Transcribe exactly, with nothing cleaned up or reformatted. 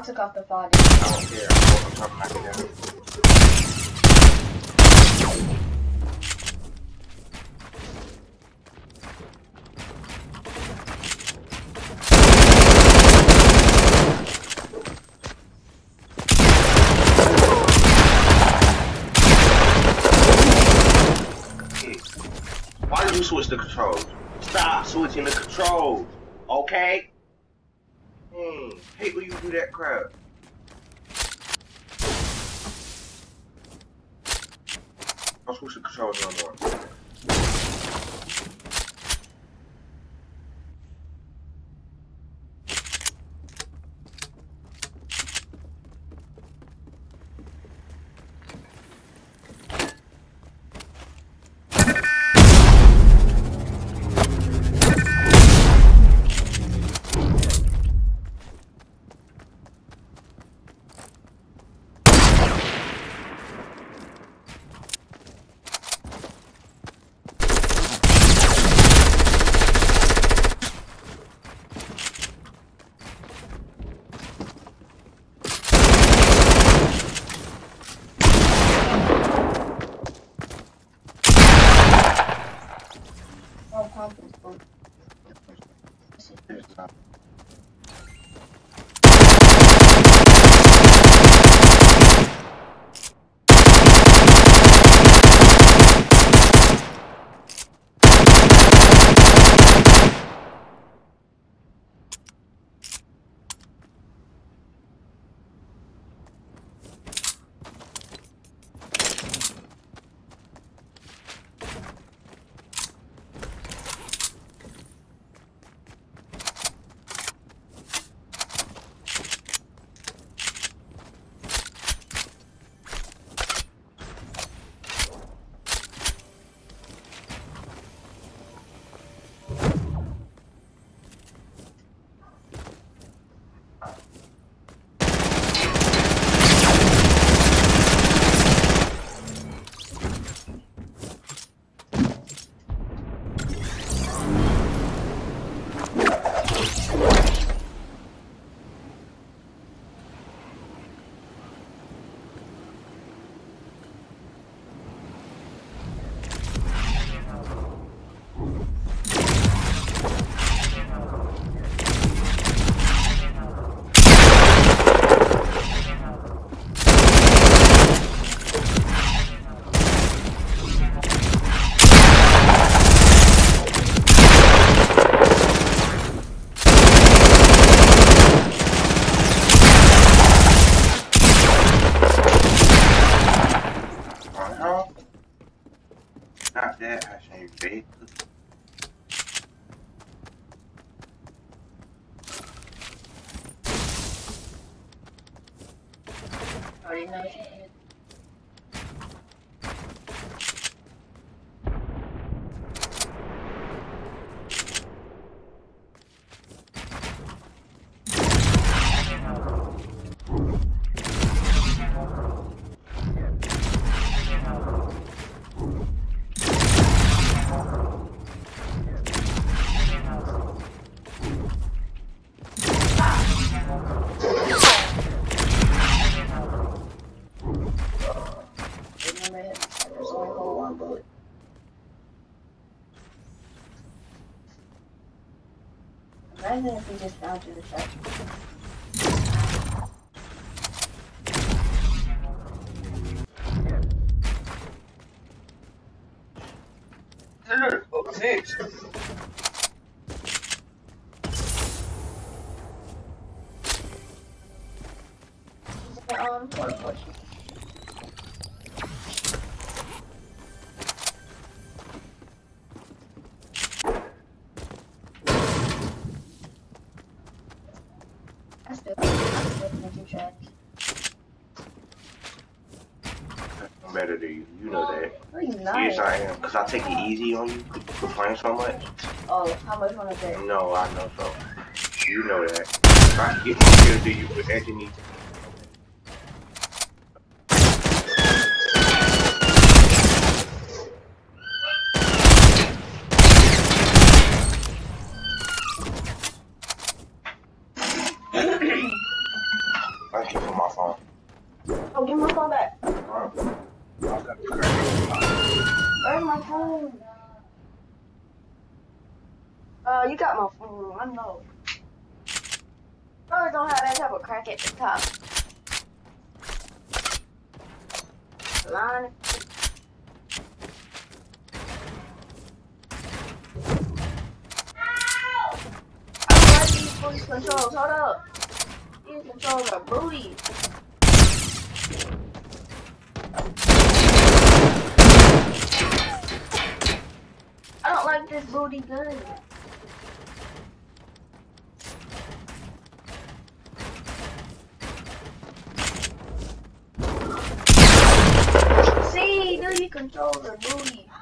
took off the fog. I don't care. I'm talking about it. Why did you switch the controls? Stop switching the controls, okay? Hmm, hate when you do that crap. I'll switch the controls no more. Not that, I say big. Already know she did. Imagine if we just found you the shot. Oh, six. Um, what question? I still think you trash. I'm better than you. You know that. No, you're not. Yes, I am. Because I take it easy on you for playing so much. Oh, how much want to take? No, I know so. You know that. If I get more kills than you with Anthony. got the crack. Where's my phone? Uh, you got my phone. I know. Probably don't have that type of crack at the top. Line. I don't like these voice controls. Hold up. These controls are booty. I don't like this booty gun. See, do you control the booty?